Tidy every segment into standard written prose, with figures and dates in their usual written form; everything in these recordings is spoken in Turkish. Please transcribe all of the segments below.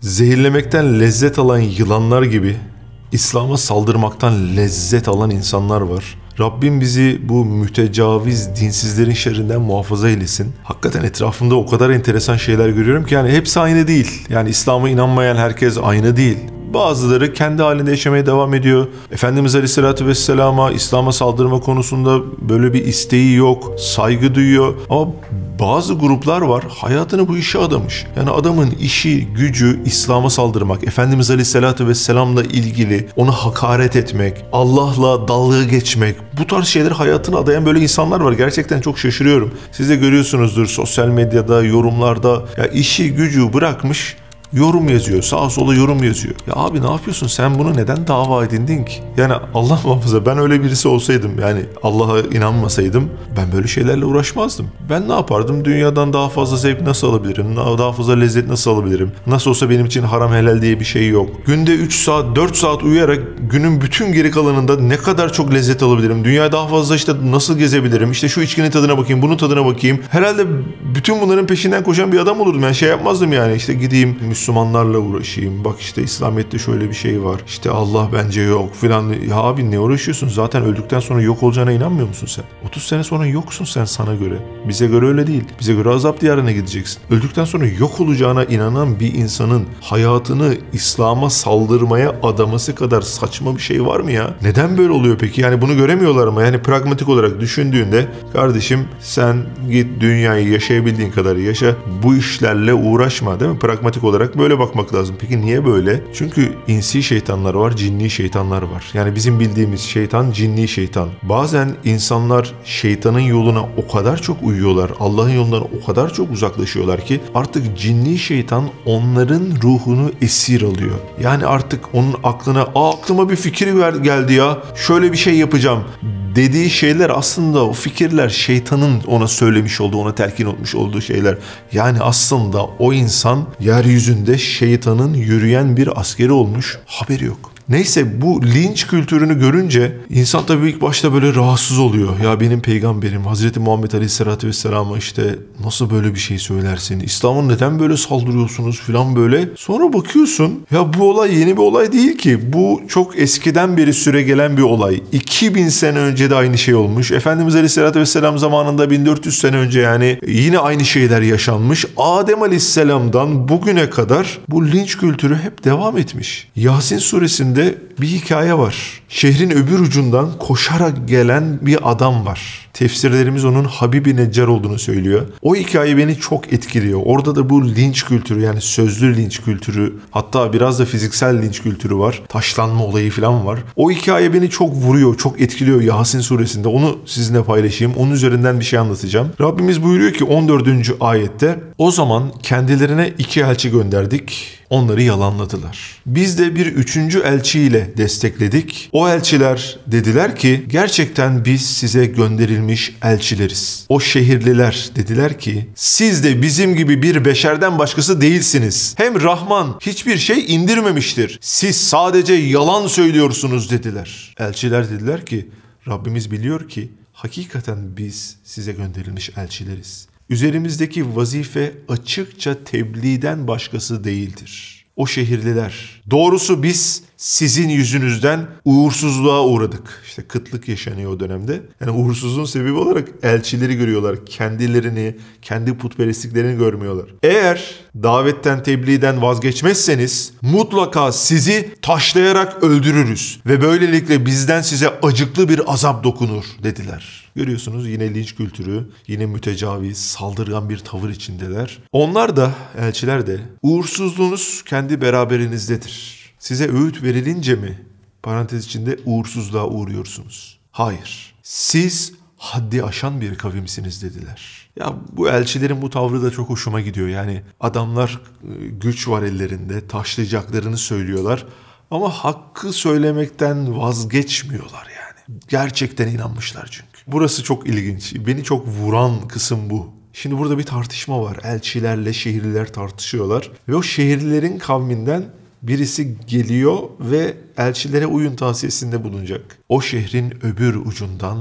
Zehirlemekten lezzet alan yılanlar gibi İslam'a saldırmaktan lezzet alan insanlar var. Rabbim bizi bu mütecaviz dinsizlerin şerrinden muhafaza eylesin. Hakikaten etrafımda o kadar enteresan şeyler görüyorum ki yani hepsi aynı değil. Yani İslam'a inanmayan herkes aynı değil. Bazıları kendi halinde yaşamaya devam ediyor. Efendimiz Aleyhisselatü Vesselam'a, İslam'a saldırma konusunda böyle bir isteği yok, saygı duyuyor. Ama bazı gruplar var, hayatını bu işe adamış. Yani adamın işi, gücü İslam'a saldırmak, Efendimiz Aleyhisselatü Vesselam'la ilgili onu hakaret etmek, Allah'la dalga geçmek, bu tarz şeyleri hayatına adayan böyle insanlar var. Gerçekten çok şaşırıyorum. Siz de görüyorsunuzdur sosyal medyada, yorumlarda. Ya işi, gücü bırakmış, yorum yazıyor. Sağa sola yorum yazıyor. Ya abi ne yapıyorsun? Sen bunu neden dava edindin ki? Yani Allah muhafaza ben öyle birisi olsaydım, yani Allah'a inanmasaydım ben böyle şeylerle uğraşmazdım. Ben ne yapardım? Dünyadan daha fazla zevk nasıl alabilirim? Daha fazla lezzet nasıl alabilirim? Nasıl olsa benim için haram helal diye bir şey yok. Günde 3 saat 4 saat uyuyarak günün bütün geri kalanında ne kadar çok lezzet alabilirim? Dünyayı daha fazla işte nasıl gezebilirim? İşte şu içkinin tadına bakayım, bunun tadına bakayım. Herhalde bütün bunların peşinden koşan bir adam olurdum. Yani şey yapmazdım yani. İşte gideyim Müslümanlarla uğraşayım. Bak işte İslamiyet'te şöyle bir şey var. İşte Allah bence yok filan. Ya abi ne uğraşıyorsun? Zaten öldükten sonra yok olacağına inanmıyor musun sen? 30 sene sonra yoksun sen sana göre. Bize göre öyle değil. Bize göre azap diyarına gideceksin. Öldükten sonra yok olacağına inanan bir insanın hayatını İslam'a saldırmaya adaması kadar saçma bir şey var mı ya? Neden böyle oluyor peki? Yani bunu göremiyorlar mı? Yani pragmatik olarak düşündüğünde kardeşim sen git dünyayı yaşayabildiğin kadar yaşa. Bu işlerle uğraşma, değil mi? Pragmatik olarak böyle bakmak lazım. Peki niye böyle? Çünkü insi şeytanlar var, cinni şeytanlar var. Yani bizim bildiğimiz şeytan, cinni şeytan. Bazen insanlar şeytanın yoluna o kadar çok uyuyorlar, Allah'ın yolundan o kadar çok uzaklaşıyorlar ki artık cinni şeytan onların ruhunu esir alıyor. Yani artık onun aklına, aklıma bir fikir geldi ya, şöyle bir şey yapacağım dediği şeyler aslında o fikirler şeytanın ona söylemiş olduğu, ona telkin etmiş olduğu şeyler. Yani aslında o insan yeryüzünde şeytanın yürüyen bir askeri olmuş, haberi yok. Neyse, bu linç kültürünü görünce insan tabii ilk başta böyle rahatsız oluyor. Ya benim peygamberim Hazreti Muhammed Aleyhisselatü Vesselam'a işte nasıl böyle bir şey söylersin? İslam'a neden böyle saldırıyorsunuz falan böyle. Sonra bakıyorsun ya bu olay yeni bir olay değil ki. Bu çok eskiden beri süregelen bir olay. 2000 sene önce de aynı şey olmuş. Efendimiz Aleyhisselatü Vesselam zamanında 1400 sene önce yani yine aynı şeyler yaşanmış. Adem Aleyhisselam'dan bugüne kadar bu linç kültürü hep devam etmiş. Yasin suresinde bir hikaye var. Şehrin öbür ucundan koşarak gelen bir adam var. Tefsirlerimiz onun Habib-i Neccar olduğunu söylüyor. O hikaye beni çok etkiliyor. Orada da bu linç kültürü, yani sözlü linç kültürü, hatta biraz da fiziksel linç kültürü var. Taşlanma olayı falan var. O hikaye beni çok vuruyor, çok etkiliyor Yasin suresinde. Onu sizinle paylaşayım. Onun üzerinden bir şey anlatacağım. Rabbimiz buyuruyor ki 14. ayette, o zaman kendilerine 2 elçi gönderdik. Onları yalanladılar. Biz de bir 3. elçiyle destekledik. O elçiler dediler ki gerçekten biz size gönderilmiş elçileriz. O şehirliler dediler ki siz de bizim gibi bir beşerden başkası değilsiniz. Hem Rahman hiçbir şey indirmemiştir. Siz sadece yalan söylüyorsunuz dediler. Elçiler dediler ki Rabbimiz biliyor ki hakikaten biz size gönderilmiş elçileriz. Üzerimizdeki vazife açıkça tebliğden başkası değildir. O şehirliler, doğrusu biz sizin yüzünüzden uğursuzluğa uğradık. İşte kıtlık yaşanıyor o dönemde. Yani uğursuzluğun sebebi olarak elçileri görüyorlar. Kendilerini, kendi putperestliklerini görmüyorlar. Eğer davetten, tebliğden vazgeçmezseniz mutlaka sizi taşlayarak öldürürüz. Ve böylelikle bizden size acıklı bir azap dokunur dediler. Görüyorsunuz yine linç kültürü, yine mütecaviz, saldırgan bir tavır içindeler. Onlar da, elçiler de, uğursuzluğunuz kendi beraberinizdedir. Size öğüt verilince mi, parantez içinde, uğursuzluğa uğruyorsunuz? Hayır, siz haddi aşan bir kavimsiniz dediler. Ya bu elçilerin bu tavrı da çok hoşuma gidiyor. Yani adamlar güç var ellerinde, taşlayacaklarını söylüyorlar ama hakkı söylemekten vazgeçmiyorlar yani. Gerçekten inanmışlar çünkü. Burası çok ilginç. Beni çok vuran kısım bu. Şimdi burada bir tartışma var. Elçilerle şehirliler tartışıyorlar. Ve o şehirlilerin kavminden birisi geliyor ve elçilere uyun tavsiyesinde bulunacak. O şehrin öbür ucundan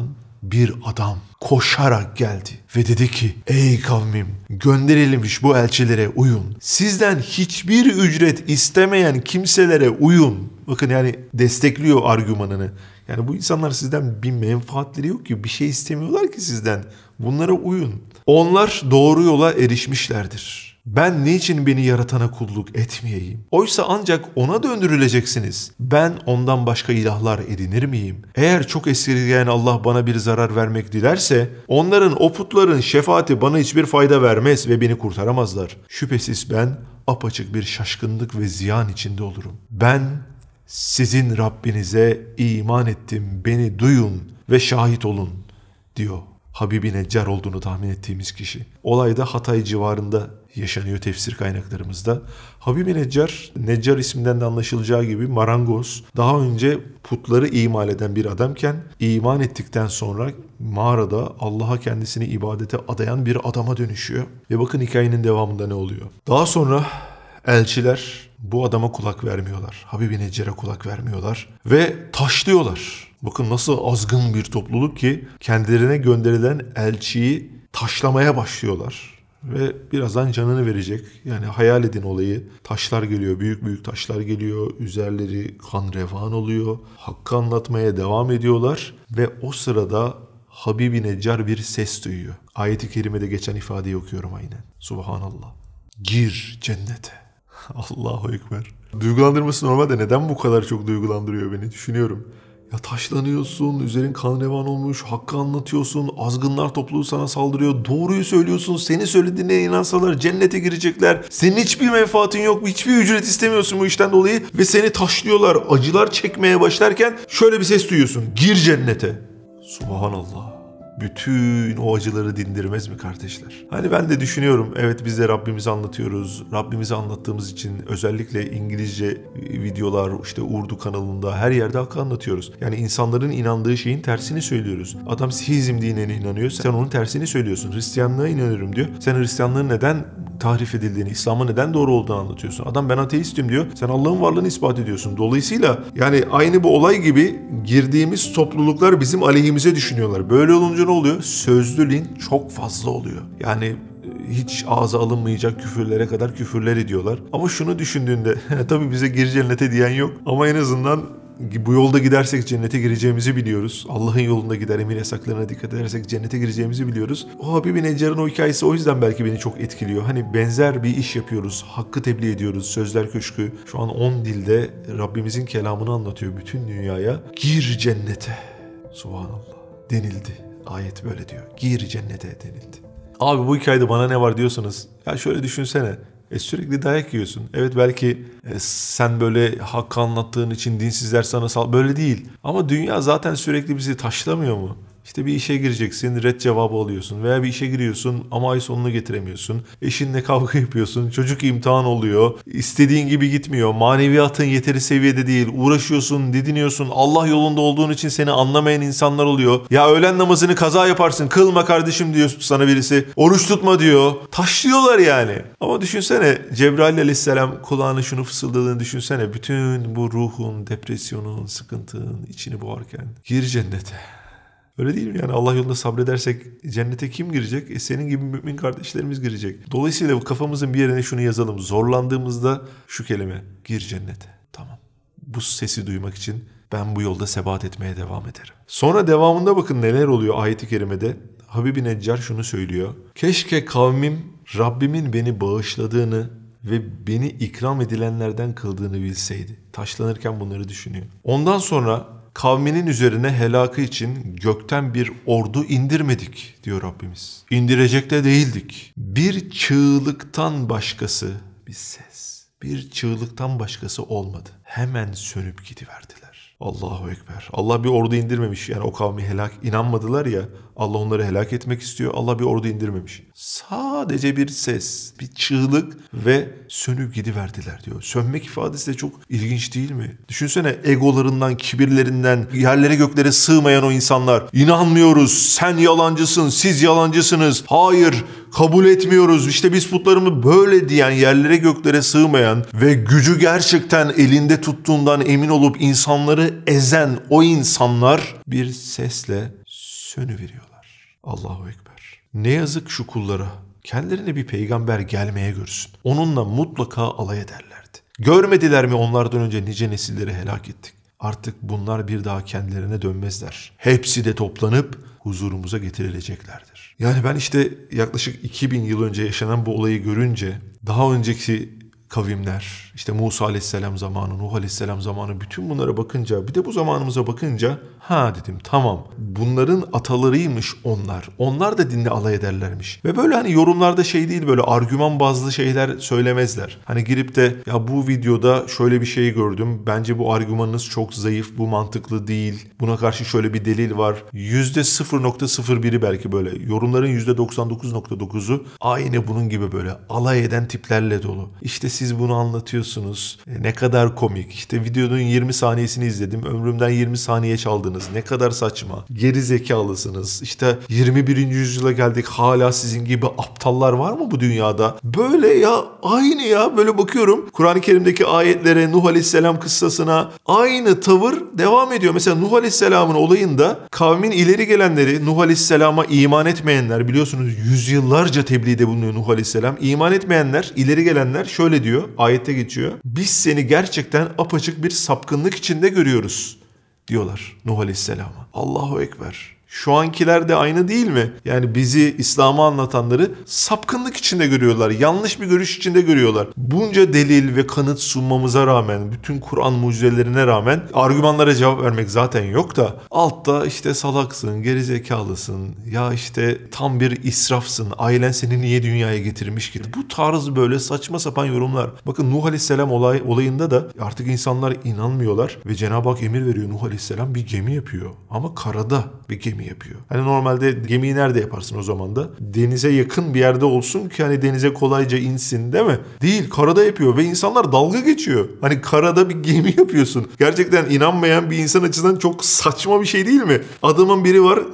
bir adam koşarak geldi ve dedi ki ey kavmim, gönderilmiş bu elçilere uyun. Sizden hiçbir ücret istemeyen kimselere uyun. Bakın yani destekliyor argümanını. Yani bu insanlar sizden bir menfaatleri yok ki, bir şey istemiyorlar ki sizden. Bunlara uyun. Onlar doğru yola erişmişlerdir. Ben niçin beni yaratana kulluk etmeyeyim? Oysa ancak ona döndürüleceksiniz. Ben ondan başka ilahlar edinir miyim? Eğer çok esirgeyen Allah bana bir zarar vermek dilerse, onların, o putların şefaati bana hiçbir fayda vermez ve beni kurtaramazlar. Şüphesiz ben apaçık bir şaşkınlık ve ziyan içinde olurum. Ben sizin Rabbinize iman ettim, beni duyun ve şahit olun diyor Habib-i Neccar olduğunu tahmin ettiğimiz kişi. Olay da Hatay civarında yaşanıyor tefsir kaynaklarımızda. Habib-i Neccar, Neccar isminden de anlaşılacağı gibi marangoz, daha önce putları imal eden bir adamken iman ettikten sonra mağarada Allah'a kendisini ibadete adayan bir adama dönüşüyor. Ve bakın hikayenin devamında ne oluyor? Daha sonra elçiler bu adama kulak vermiyorlar. Habib-i Neccar'a kulak vermiyorlar ve taşlıyorlar. Bakın nasıl azgın bir topluluk ki kendilerine gönderilen elçiyi taşlamaya başlıyorlar. Ve birazdan canını verecek. Yani hayal edin olayı. Taşlar geliyor, büyük büyük taşlar geliyor. Üzerleri kan revan oluyor. Hakkı anlatmaya devam ediyorlar. Ve o sırada Habib-i Neccar bir ses duyuyor. Ayet-i kerimede geçen ifadeyi okuyorum aynen. Subhanallah. Gir cennete. Allahu Ekber. Duygulandırması normalde neden bu kadar çok duygulandırıyor beni düşünüyorum. Ya taşlanıyorsun, üzerin kan revan olmuş, hakkı anlatıyorsun, azgınlar topluluğu sana saldırıyor, doğruyu söylüyorsun, senin söylediğine inansalar cennete girecekler. Senin hiçbir menfaatin yok, hiçbir ücret istemiyorsun bu işten dolayı ve seni taşlıyorlar, acılar çekmeye başlarken şöyle bir ses duyuyorsun, gir cennete. Subhanallah. Bütün o acıları dindirmez mi kardeşler? Hani ben de düşünüyorum, evet biz de Rabbimizi anlatıyoruz. Rabbimizi anlattığımız için özellikle İngilizce videolar, işte Urdu kanalında her yerde hakkı anlatıyoruz. Yani insanların inandığı şeyin tersini söylüyoruz. Adam Sihizm dinine inanıyor, sen onun tersini söylüyorsun. Hristiyanlığa inanıyorum diyor. Sen Hristiyanlığın neden tahrif edildiğini, İslam'ın neden doğru olduğunu anlatıyorsun. Adam ben ateistim diyor. Sen Allah'ın varlığını ispat ediyorsun. Dolayısıyla yani aynı bu olay gibi girdiğimiz topluluklar bizim aleyhimize düşünüyorlar. Böyle olunca ne oluyor? Sözlü link çok fazla oluyor. Yani hiç ağza alınmayacak küfürlere kadar küfürler ediyorlar. Ama şunu düşündüğünde tabii bize gir cennete diyen yok. Ama en azından bu yolda gidersek cennete gireceğimizi biliyoruz. Allah'ın yolunda gider, emir yasaklarına dikkat edersek cennete gireceğimizi biliyoruz. O Habib-i Neccar'ın o hikayesi o yüzden belki beni çok etkiliyor. Hani benzer bir iş yapıyoruz, hakkı tebliğ ediyoruz. Sözler Köşkü şu an 10 dilde Rabbimizin kelamını anlatıyor bütün dünyaya. Gir cennete. Subhanallah denildi. Ayet böyle diyor. Gir cennete denildi. Abi bu hikayede bana ne var diyorsanız ya şöyle düşünsene. Sürekli dayak yiyorsun. Evet belki sen böyle hakkı anlattığın için dinsizler sana böyle değil. Ama dünya zaten sürekli bizi taşlamıyor mu? İşte bir işe gireceksin, red cevabı alıyorsun veya bir işe giriyorsun ama ay sonunu getiremiyorsun. Eşinle kavga yapıyorsun, çocuk imtihan oluyor, istediğin gibi gitmiyor, maneviyatın yeteri seviyede değil, uğraşıyorsun, didiniyorsun, Allah yolunda olduğun için seni anlamayan insanlar oluyor. Ya öğlen namazını kaza yaparsın, kılma kardeşim diyor sana birisi, oruç tutma diyor, taşlıyorlar yani. Ama düşünsene Cebrail aleyhisselam kulağına şunu fısıldadığını düşünsene, bütün bu ruhun, depresyonun, sıkıntının içini boğarken gir cennete. Öyle değil mi? Yani Allah yolunda sabredersek cennete kim girecek? Senin gibi mümin kardeşlerimiz girecek. Dolayısıyla kafamızın bir yerine şunu yazalım. Zorlandığımızda şu kelime, gir cennete. Tamam. Bu sesi duymak için ben bu yolda sebat etmeye devam ederim. Sonra devamında bakın neler oluyor ayet-i kerimede. Habib-i Neccar şunu söylüyor. Keşke kavmim Rabbimin beni bağışladığını ve beni ikram edilenlerden kıldığını bilseydi. Taşlanırken bunları düşünüyor. Ondan sonra kavminin üzerine helakı için gökten bir ordu indirmedik diyor Rabbimiz. İndirecek de değildik. Bir çığlıktan başkası bir ses, bir çığlıktan başkası olmadı. Hemen sönüp gidiverdiler. Allahu Ekber. Allah bir ordu indirmemiş. Yani o kavmi inanmadılar ya. Allah onları helak etmek istiyor. Allah bir ordu indirmemiş. Sadece bir ses, bir çığlık ve sönüp gidiverdiler diyor. Sönmek ifadesi de çok ilginç değil mi? Düşünsene egolarından, kibirlerinden, yerlere göklere sığmayan o insanlar. İnanmıyoruz, sen yalancısın, siz yalancısınız. Hayır, kabul etmiyoruz. İşte biz putlarımı böyle diyen, yerlere göklere sığmayan ve gücü gerçekten elinde tuttuğundan emin olup insanları ezen o insanlar bir sesle sönüveriyorlar. Allahu Ekber. Ne yazık şu kullara. Kendilerine bir peygamber gelmeye görsün. Onunla mutlaka alay ederlerdi. Görmediler mi onlardan önce nice nesilleri helak ettik. Artık bunlar bir daha kendilerine dönmezler. Hepsi de toplanıp huzurumuza getirileceklerdir. Yani ben işte yaklaşık 2000 yıl önce yaşanan bu olayı görünce daha önceki kavimler, işte Musa Aleyhisselam zamanı, Nuh Aleyhisselam zamanı, bütün bunlara bakınca, bir de bu zamanımıza bakınca dedim tamam, bunların atalarıymış onlar. Onlar da dinle alay ederlermiş. Ve böyle hani yorumlarda değil, böyle argüman bazlı şeyler söylemezler. Hani girip de ya bu videoda şöyle bir şey gördüm, bence bu argümanınız çok zayıf, bu mantıklı değil, buna karşı şöyle bir delil var. %0.01'i belki böyle. Yorumların %99.9'u aynı bunun gibi böyle alay eden tiplerle dolu. İşte siz bunu anlatıyorsunuz. Ne kadar komik. İşte videonun 20 saniyesini izledim. Ömrümden 20 saniye çaldınız. Ne kadar saçma. Geri zekalısınız. İşte 21. yüzyıla geldik. Hala sizin gibi aptallar var mı bu dünyada? Böyle ya, aynı ya. Böyle bakıyorum Kur'an-ı Kerim'deki ayetlere, Nuh Aleyhisselam kıssasına aynı tavır devam ediyor. Mesela Nuh Aleyhisselam'ın olayında kavmin ileri gelenleri, Nuh Aleyhisselam'a iman etmeyenler, biliyorsunuz yüzyıllarca tebliğde bulunuyor Nuh Aleyhisselam. İman etmeyenler, ileri gelenler şöyle diyor, ayette geçiyor. Biz seni gerçekten apaçık bir sapkınlık içinde görüyoruz diyorlar Nuh Aleyhisselam'a. Allahu Ekber. Şu ankiler de aynı değil mi? Yani bizi, İslam'ı anlatanları sapkınlık içinde görüyorlar. Yanlış bir görüş içinde görüyorlar. Bunca delil ve kanıt sunmamıza rağmen, bütün Kur'an mucizelerine rağmen argümanlara cevap vermek zaten yok da altta işte salaksın, gerizekalısın, ya işte tam bir israfsın, ailen seni niye dünyaya getirmiş ki? Bu tarz böyle saçma sapan yorumlar. Bakın Nuh Aleyhisselam olayında da artık insanlar inanmıyorlar ve Cenab-ı Hak emir veriyor. Nuh Aleyhisselam bir gemi yapıyor ama karada bir gemi yapıyor. Hani normalde gemiyi nerede yaparsın o zaman da? Denize yakın bir yerde olsun ki hani denize kolayca insin, değil mi? Değil, karada yapıyor ve insanlar dalga geçiyor. Hani karada bir gemi yapıyorsun. Gerçekten inanmayan bir insan açısından çok saçma bir şey değil mi? Adamın biri var,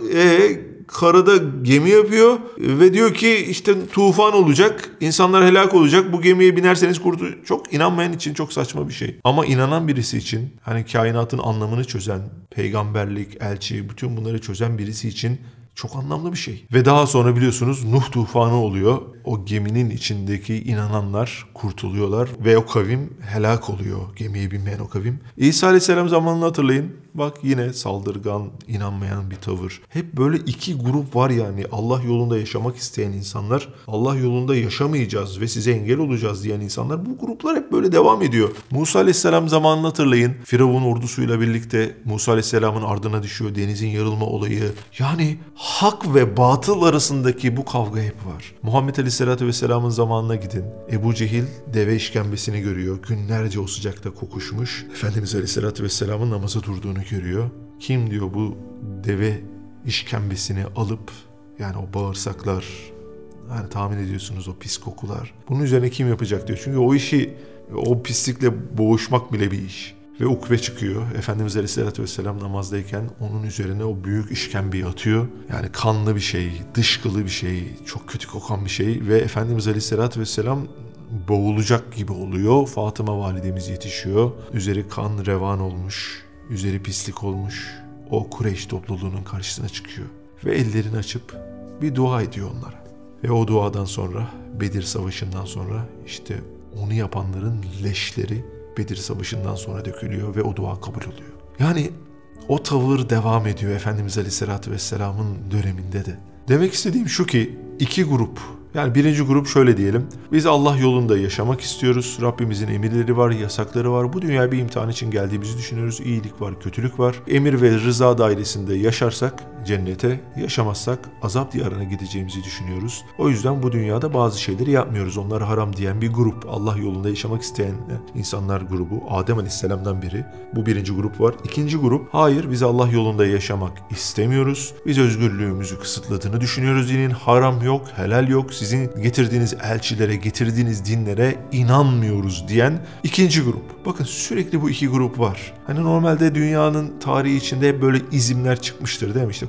karada gemi yapıyor ve diyor ki işte tufan olacak, insanlar helak olacak, bu gemiye binerseniz kurtulur. Çok inanmayan için çok saçma bir şey. Ama inanan birisi için, hani kainatın anlamını çözen, peygamberlik, elçi, bütün bunları çözen birisi için çok anlamlı bir şey. Ve daha sonra biliyorsunuz Nuh tufanı oluyor. O geminin içindeki inananlar kurtuluyorlar ve o kavim helak oluyor. Gemiye binmeyen o kavim. İsa Aleyhisselam zamanını hatırlayın. Bak yine saldırgan, inanmayan bir tavır. Hep böyle iki grup var yani. Allah yolunda yaşamak isteyen insanlar, Allah yolunda yaşamayacağız ve size engel olacağız diyen insanlar. Bu gruplar hep böyle devam ediyor. Musa Aleyhisselam zamanını hatırlayın. Firavun ordusuyla birlikte Musa Aleyhisselam'ın ardına düşüyor. Denizin yarılma olayı. Yani hak ve batıl arasındaki bu kavga hep var. Muhammed Aleyhisselatü Vesselam'ın zamanına gidin. Ebu Cehil deve işkembesini görüyor. Günlerce o sıcakta kokuşmuş. Efendimiz Aleyhisselatü Vesselam'ın namaza durduğunu görüyor. Kim diyor bu deve işkembesini alıp, yani o bağırsaklar, hani tahmin ediyorsunuz o pis kokular. Bunun üzerine kim yapacak diyor. Çünkü o işi, o pislikle boğuşmak bile bir iş. Ve ukve çıkıyor. Efendimiz Aleyhisselatü Vesselam namazdayken onun üzerine o büyük işkembeyi atıyor. Yani kanlı bir şey, dışkılı bir şey, çok kötü kokan bir şey. Ve Efendimiz Aleyhisselatü Vesselam boğulacak gibi oluyor. Fatıma validemiz yetişiyor. Üzeri kan revan olmuş, üzeri pislik olmuş. O Kureyş topluluğunun karşısına çıkıyor. Ve ellerini açıp bir dua ediyor onlara. Ve o duadan sonra, Bedir Savaşı'ndan sonra işte onu yapanların leşleri Bedir Savaşı'ndan sonra dökülüyor ve o dua kabul oluyor. Yani o tavır devam ediyor Efendimiz Aleyhisselatü Vesselam'ın döneminde de. Demek istediğim şu ki iki grup. Yani birinci grup şöyle diyelim. Biz Allah yolunda yaşamak istiyoruz. Rabbimizin emirleri var, yasakları var. Bu dünyaya bir imtihan için geldiğimizi düşünüyoruz. İyilik var, kötülük var. Emir ve rıza dairesinde yaşarsak cennete, yaşamazsak azap diyarına gideceğimizi düşünüyoruz. O yüzden bu dünyada bazı şeyleri yapmıyoruz. Onlar haram diyen bir grup. Allah yolunda yaşamak isteyen insanlar grubu. Adem Aleyhisselam'dan biri. Bu birinci grup var. İkinci grup, hayır biz Allah yolunda yaşamak istemiyoruz. Biz özgürlüğümüzü kısıtladığını düşünüyoruz. Dinin haram yok, helal yok. Sizin getirdiğiniz elçilere, getirdiğiniz dinlere inanmıyoruz diyen ikinci grup. Bakın sürekli bu iki grup var. Hani normalde dünyanın tarihi içinde hep böyle izimler çıkmıştır değil mi? İşte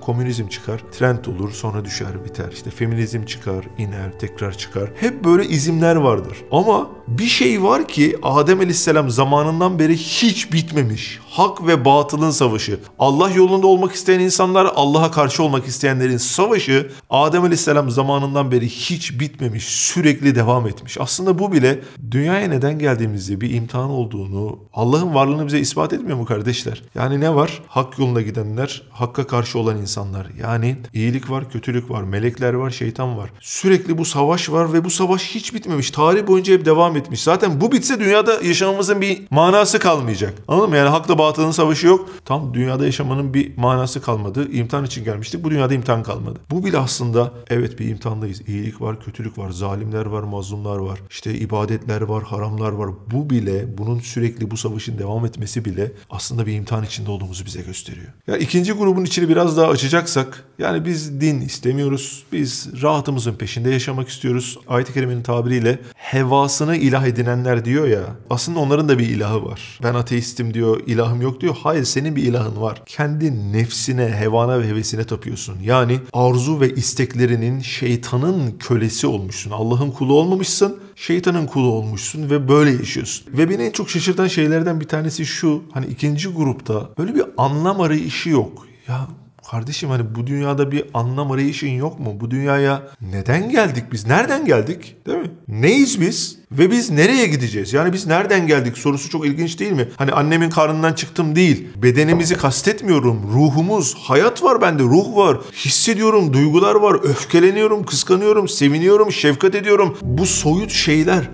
komünizm çıkar, trend olur, sonra düşer, biter. İşte feminizm çıkar, iner, tekrar çıkar. Hep böyle izimler vardır. Ama bir şey var ki Adem Aleyhisselam zamanından beri hiç bitmemiş. Hak ve batılın savaşı. Allah yolunda olmak isteyen insanlar, Allah'a karşı olmak isteyenlerin savaşı Adem Aleyhisselam zamanından beri hiç bitmemiş, sürekli devam etmiş. Aslında bu bile dünyaya neden geldiğimizde bir imtihan olduğunu, Allah'ın varlığını bize ispat etmiyor mu kardeşler? Yani ne var? Hak yoluna gidenler, hakka karşı olan insanlar. Yani iyilik var, kötülük var, melekler var, şeytan var. Sürekli bu savaş var ve bu savaş hiç bitmemiş. Tarih boyunca hep devam etmiş. Zaten bu bitse dünyada yaşamamızın bir manası kalmayacak. Anladın mı? Yani hakla batılın savaşı yok. Tam dünyada yaşamanın bir manası kalmadı. İmtihan için gelmiştik. Bu dünyada imtihan kalmadı. Bu bile aslında evet bir imtihandayız. İyilik var, kötülük var, zalimler var, mazlumlar var. İşte ibadetler var, haramlar var. Bu bile, bunun sürekli bu savaşın devam etmesi bile aslında bir imtihan içinde olduğumuzu bize gösteriyor. Yani ikinci grubun içini biraz daha açacaksak, yani biz din istemiyoruz. Biz rahatımızın peşinde yaşamak istiyoruz. Ayet-i Kerime'nin tabiriyle hevasını ilah edinenler diyor ya. Aslında onların da bir ilahı var. Ben ateistim diyor, ilahım yok diyor. Hayır, senin bir ilahın var. Kendi nefsine, hevana ve hevesine tapıyorsun. Yani arzu ve isteklerinin şeytanın kölesi olmuşsun. Allah'ın kulu olmamışsın, şeytanın kulu olmuşsun ve böyle yaşıyorsun. Ve beni en çok şaşırtan şeylerden bir tanesi şu. Hani ikinci grupta böyle bir anlam arayışı yok. Ya kardeşim, hani bu dünyada bir anlam arayışın yok mu? Bu dünyaya neden geldik biz? Nereden geldik? Değil mi? Neyiz biz? Ve biz nereye gideceğiz? Yani biz nereden geldik sorusu çok ilginç değil mi? Hani annemin karnından çıktım değil. Bedenimizi kastetmiyorum. Ruhumuz, hayat var bende, ruh var. Hissediyorum, duygular var. Öfkeleniyorum, kıskanıyorum, seviniyorum, şefkat ediyorum. Bu soyut şeyler.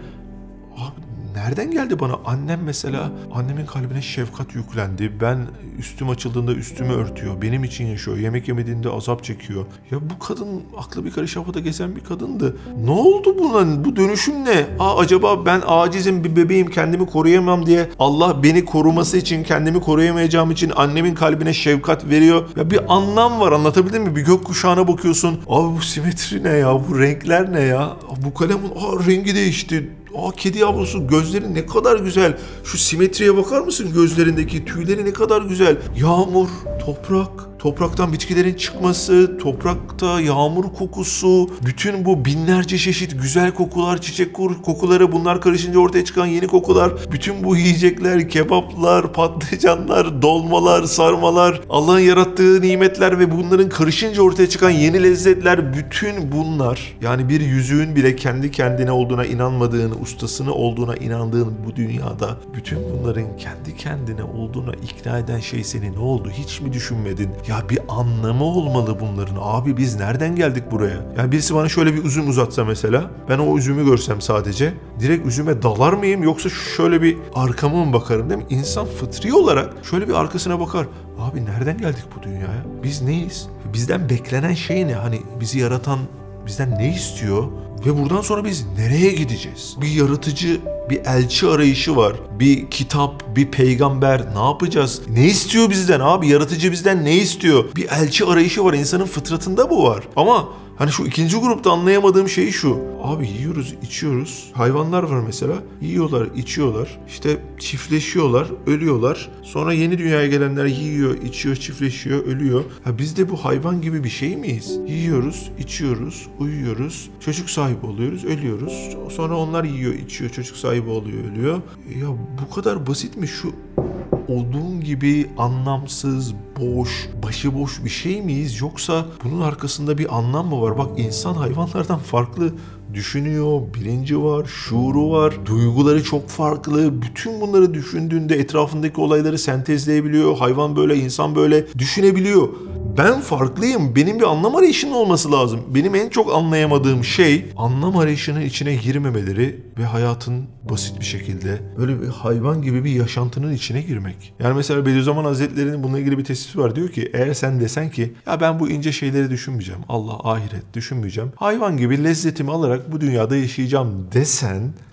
Nereden geldi bana? Annem mesela, annemin kalbine şefkat yüklendi. Ben üstüm açıldığında üstümü örtüyor. Benim için yaşıyor. Yemek yemediğinde azap çekiyor. Ya bu kadın aklı bir karış havada gezen bir kadındı. Ne oldu buna? Bu dönüşüm ne? Acaba ben acizim, bir bebeğim, kendimi koruyamam diye Allah beni koruması için, kendimi koruyamayacağım için annemin kalbine şefkat veriyor. Ya bir anlam var, anlatabildim mi? Bir gökkuşağına bakıyorsun. Abi bu simetri ne ya? Bu renkler ne ya? Bu kalemin rengi değişti. Kedi yavrusu, gözleri ne kadar güzel. Şu simetriye bakar mısın? Gözlerindeki tüyleri ne kadar güzel. Yağmur, toprak, topraktan bitkilerin çıkması, toprakta yağmur kokusu, bütün bu binlerce çeşit güzel kokular, çiçek kokuları, bunlar karışınca ortaya çıkan yeni kokular, bütün bu yiyecekler, kebaplar, patlıcanlar, dolmalar, sarmalar, Allah'ın yarattığı nimetler ve bunların karışınca ortaya çıkan yeni lezzetler, bütün bunlar, yani bir yüzüğün bile kendi kendine olduğuna inanmadığın, ustasını olduğuna inandığın bu dünyada bütün bunların kendi kendine olduğuna ikna eden şey seni ne oldu? Hiç mi düşünmedin? Ya bir anlamı olmalı bunların. Abi biz nereden geldik buraya? Yani birisi bana şöyle bir üzüm uzatsa mesela, ben o üzümü görsem sadece direkt üzüme dalar mıyım, yoksa şöyle bir arkama mı bakarım, değil mi? İnsan fıtri olarak şöyle bir arkasına bakar. Abi nereden geldik bu dünyaya? Biz neyiz? Bizden beklenen şey ne? Hani bizi yaratan bizden ne istiyor? Ve buradan sonra biz nereye gideceğiz? Bir yaratıcı, bir elçi arayışı var. Bir kitap, bir peygamber, ne yapacağız? Ne istiyor bizden abi? Yaratıcı bizden ne istiyor? Bir elçi arayışı var. İnsanın fıtratında bu var. Ama hani şu ikinci grupta anlayamadığım şey şu. Abi yiyoruz, içiyoruz. Hayvanlar var mesela. Yiyorlar, içiyorlar. İşte çiftleşiyorlar, ölüyorlar. Sonra yeni dünyaya gelenler yiyor, içiyor, çiftleşiyor, ölüyor. Biz de bu hayvan gibi bir şey miyiz? Yiyoruz, içiyoruz, uyuyoruz. Çocuk sahibi oluyoruz, ölüyoruz. Sonra onlar yiyor, içiyor, çocuk sahibi oluyor, ölüyor. Ya bu kadar basit mi şu? Olduğun gibi anlamsız, boş, başıboş bir şey miyiz? Yoksa bunun arkasında bir anlam mı var? Bak, insan hayvanlardan farklı düşünüyor, bilinci var, şuuru var, duyguları çok farklı. Bütün bunları düşündüğünde etrafındaki olayları sentezleyebiliyor. Hayvan böyle, insan böyle düşünebiliyor. Ben farklıyım. Benim bir anlam arayışının olması lazım. Benim en çok anlayamadığım şey anlam arayışının içine girmemeleri ve hayatın basit bir şekilde böyle bir hayvan gibi bir yaşantının içine girmek. Yani mesela Bediüzzaman Hazretleri'nin bununla ilgili bir tespiti var. Diyor ki eğer sen desen ki ya ben bu ince şeyleri düşünmeyeceğim. Allah, ahiret düşünmeyeceğim. Hayvan gibi lezzetimi alarak bu dünyada yaşayacağım desen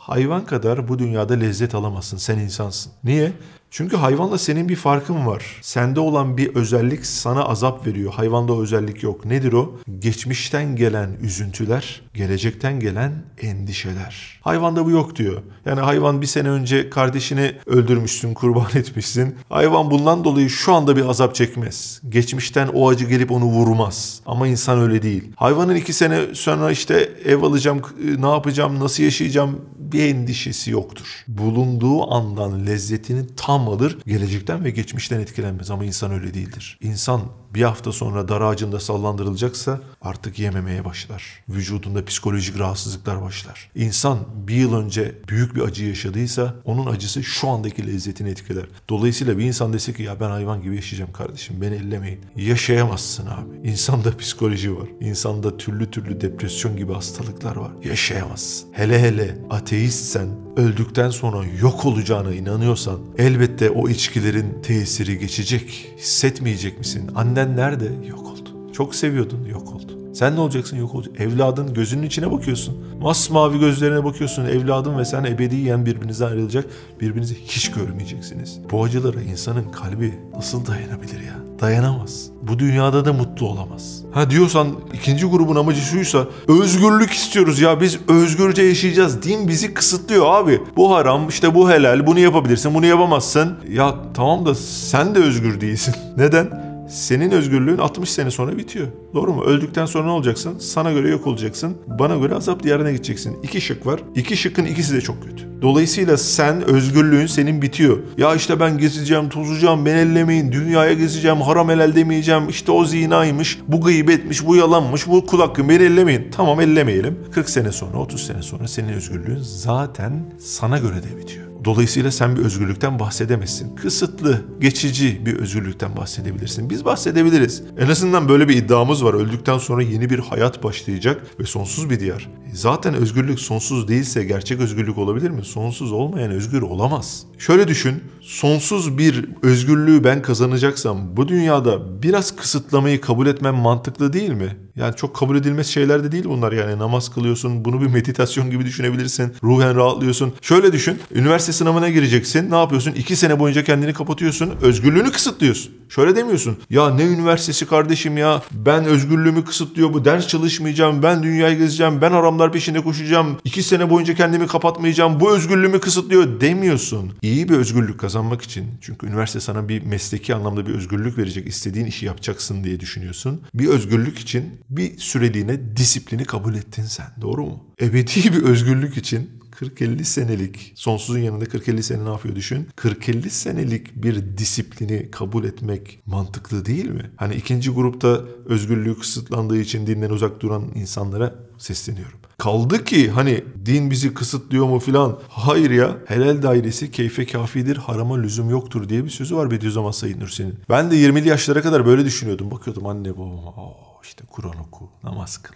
hayvan kadar bu dünyada lezzet alamazsın. Sen insansın. Niye? Çünkü hayvanla senin bir farkın var. Sende olan bir özellik sana azap veriyor. Hayvanda o özellik yok. Nedir o? Geçmişten gelen üzüntüler, gelecekten gelen endişeler. Hayvanda bu yok diyor. Yani hayvan bir sene önce kardeşini öldürmüşsün, kurban etmişsin. Hayvan bundan dolayı şu anda bir azap çekmez. Geçmişten o acı gelip onu vurmaz. Ama insan öyle değil. Hayvanın 2 sene sonra işte ev alacağım, ne yapacağım, nasıl yaşayacağım bir endişesi yoktur. Bulunduğu andan lezzetini tam alır, gelecekten ve geçmişten etkilenmez ama insan öyle değildir. İnsan bir hafta sonra dar ağacında sallandırılacaksa artık yememeye başlar. Vücudunda psikolojik rahatsızlıklar başlar. İnsan bir yıl önce büyük bir acı yaşadıysa onun acısı şu andaki lezzetini etkiler. Dolayısıyla bir insan dese ki ya ben hayvan gibi yaşayacağım kardeşim, beni ellemeyin. Yaşayamazsın abi. İnsanda psikoloji var. İnsanda türlü depresyon gibi hastalıklar var. Yaşayamazsın. Hele ateistsen, öldükten sonra yok olacağına inanıyorsan elbette o içkilerin tesiri geçecek. Hissetmeyecek misin? Annen nerede? Yok oldu. Çok seviyordun, yok oldu. Sen ne olacaksın? Yok olacak. Evladın gözünün içine bakıyorsun. Masmavi gözlerine bakıyorsun. Evladın ve sen ebediyen birbirinizden ayrılacak. Birbirinizi hiç görmeyeceksiniz. Bu acılara insanın kalbi nasıl dayanabilir ya? Dayanamaz. Bu dünyada da mutlu olamaz. Ha diyorsan ikinci grubun amacı şuysa özgürlük istiyoruz ya, biz özgürce yaşayacağız. Din bizi kısıtlıyor abi. Bu haram, işte bu helal, bunu yapabilirsin, bunu yapamazsın. Ya tamam da sen de özgür değilsin. Neden? Senin özgürlüğün 60 sene sonra bitiyor. Doğru mu? Öldükten sonra ne olacaksın? Sana göre yok olacaksın. Bana göre azap diyarına gideceksin. 2 şık var. 2 şıkkın ikisi de çok kötü. Dolayısıyla sen, özgürlüğün senin bitiyor. Ya işte ben gezeceğim, tozacağım, ben ellemeyin, dünyaya gezeceğim, haram helal demeyeceğim, işte o zinaymış, bu gıybetmiş, bu yalanmış, bu kul hakkı, beni ellemeyin. Tamam, ellemeyelim. 40 sene sonra, 30 sene sonra senin özgürlüğün zaten sana göre de bitiyor. Dolayısıyla sen bir özgürlükten bahsedemezsin. Kısıtlı, geçici bir özgürlükten bahsedebilirsin. Biz bahsedebiliriz. En azından böyle bir iddiamız var. Öldükten sonra yeni bir hayat başlayacak ve sonsuz bir diyar. Zaten özgürlük sonsuz değilse gerçek özgürlük olabilir mi? Sonsuz olmayan özgür olamaz. Şöyle düşün, sonsuz bir özgürlüğü ben kazanacaksam bu dünyada biraz kısıtlamayı kabul etmem mantıklı değil mi? Yani çok kabul edilmez şeyler de değil bunlar yani. Namaz kılıyorsun, bunu bir meditasyon gibi düşünebilirsin. Ruhen rahatlıyorsun. Şöyle düşün, üniversite sınavına gireceksin. Ne yapıyorsun? 2 sene boyunca kendini kapatıyorsun. Özgürlüğünü kısıtlıyorsun. Şöyle demiyorsun. Ya ne üniversitesi kardeşim ya? Ben özgürlüğümü kısıtlıyor bu. Ders çalışmayacağım. Ben dünyayı gezeceğim. Ben haramlar peşinde koşacağım. 2 sene boyunca kendimi kapatmayacağım. Bu özgürlüğümü kısıtlıyor demiyorsun. İyi bir özgürlük kazanmak için. Çünkü üniversite sana bir mesleki anlamda bir özgürlük verecek. İstediğin işi yapacaksın diye düşünüyorsun. Bir özgürlük için bir süreliğine disiplini kabul ettin sen. Doğru mu? Ebedi bir özgürlük için 40-50 senelik, sonsuzun yanında 40-50 sene ne yapıyor düşün. 40-50 senelik bir disiplini kabul etmek mantıklı değil mi? Hani ikinci grupta özgürlüğü kısıtlandığı için dinden uzak duran insanlara sesleniyorum. Kaldı ki hani din bizi kısıtlıyor mu filan. Hayır ya. Helal dairesi keyfe kafidir, harama lüzum yoktur diye bir sözü var Bediüzzaman Said Nursi'nin. Ben de 20'li yaşlara kadar böyle düşünüyordum. Bakıyordum anne babama, işte Kur'an oku, namaz kıl.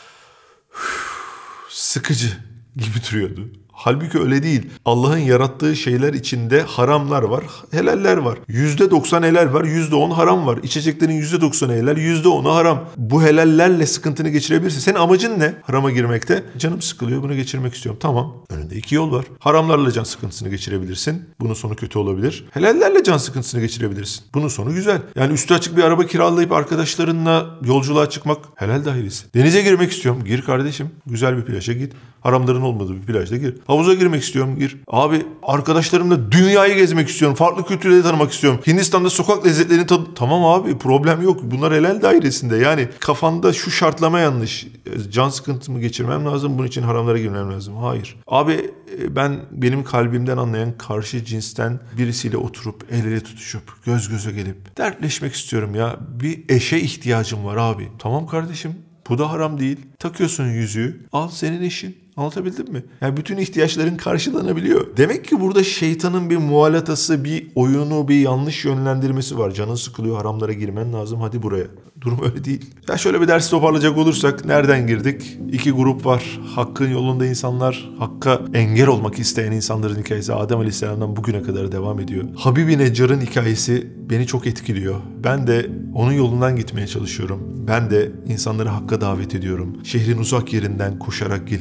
Sıkıcı gibi duruyordu. Halbuki öyle değil. Allah'ın yarattığı şeyler içinde haramlar var, helaller var. %90 helal var, %10 haram var. İçeceklerin %90'ı helal, %10'u haram. Bu helallerle sıkıntını geçirebilirsin. Senin amacın ne harama girmekte? Canım sıkılıyor, bunu geçirmek istiyorum. Tamam. Önünde 2 yol var. Haramlarla can sıkıntısını geçirebilirsin. Bunun sonu kötü olabilir. Helallerle can sıkıntısını geçirebilirsin. Bunun sonu güzel. Yani üstü açık bir araba kiralayıp arkadaşlarınla yolculuğa çıkmak helal dairesi. Denize girmek istiyorum. Gir kardeşim. Güzel bir plaja git. Haramların olmadığı bir plajda gir. Havuza girmek istiyorum, gir. Abi arkadaşlarımla dünyayı gezmek istiyorum. Farklı kültürleri tanımak istiyorum. Hindistan'da sokak lezzetlerini Tamam abi, problem yok. Bunlar helal dairesinde. Yani kafanda şu şartlama yanlış. Can sıkıntımı geçirmem lazım. Bunun için haramlara girmem lazım. Hayır. Abi benim kalbimden anlayan karşı cinsten birisiyle oturup el ele tutuşup göz göze gelip dertleşmek istiyorum ya. Bir eşe ihtiyacım var abi. Tamam kardeşim. Bu da haram değil. Takıyorsun yüzüğü. Al senin eşin. Anlatabildim mi? Yani bütün ihtiyaçların karşılanabiliyor. Demek ki burada şeytanın bir muhalatası, bir oyunu, bir yanlış yönlendirmesi var. Canın sıkılıyor, haramlara girmen lazım, hadi buraya. Durum öyle değil. Ya şöyle bir ders toparlayacak olursak nereden girdik? 2 grup var. Hakkın yolunda insanlar, hakka engel olmak isteyen insanların hikayesi Adem Aleyhisselam'dan bugüne kadar devam ediyor. Habib-i Neccar'ın hikayesi beni çok etkiliyor. Ben de onun yolundan gitmeye çalışıyorum. Ben de insanları hakka davet ediyorum. Şehrin uzak yerinden koşarak gelip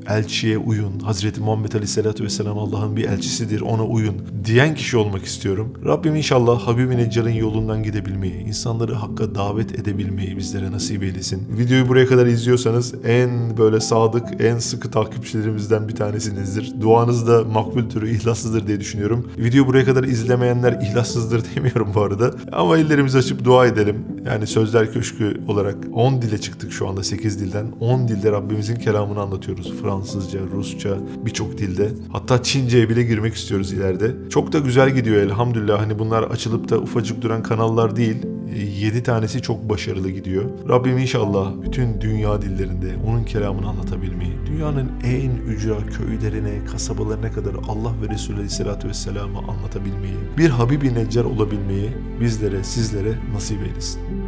elçiye uyun, Hazreti Muhammed Aleyhisselatü Vesselam Allah'ın bir elçisidir, ona uyun diyen kişi olmak istiyorum. Rabbim inşallah Habib-i Neccar'ın yolundan gidebilmeyi, insanları hakka davet edebilmeyi bizlere nasip eylesin. Videoyu buraya kadar izliyorsanız en böyle sadık, en sıkı takipçilerimizden bir tanesinizdir. Duanız da makbuldür, ihlassızdır diye düşünüyorum. Video buraya kadar izlemeyenler ihlassızdır demiyorum bu arada. Ama ellerimizi açıp dua edelim. Yani Sözler Köşkü olarak 10 dile çıktık şu anda, 8 dilden. 10 dilde Rabbimizin kelamını anlatıyoruz. Fransızca, Rusça, birçok dilde. Hatta Çince'ye bile girmek istiyoruz ileride. Çok da güzel gidiyor elhamdülillah. Hani bunlar açılıp da ufacık duran kanallar değil. 7 tanesi çok başarılı gidiyor. Rabbim inşallah bütün dünya dillerinde onun kelamını anlatabilmeyi, dünyanın en ücra köylerine, kasabalarına kadar Allah ve Resulü Aleyhisselatü Vesselam'ı anlatabilmeyi, bir Habib-i Neccar olabilmeyi bizlere, sizlere nasip eylesin.